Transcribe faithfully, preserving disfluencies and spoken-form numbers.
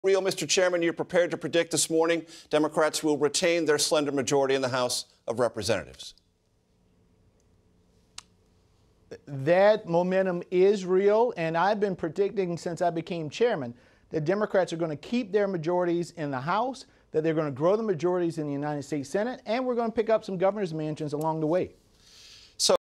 Real, Mister Chairman, you're prepared to predict this morning Democrats will retain their slender majority in the House of Representatives? That momentum is real, and I've been predicting since I became chairman that Democrats are going to keep their majorities in the House, that they're going to grow the majorities in the United States Senate, and we're going to pick up some governor's mansions along the way.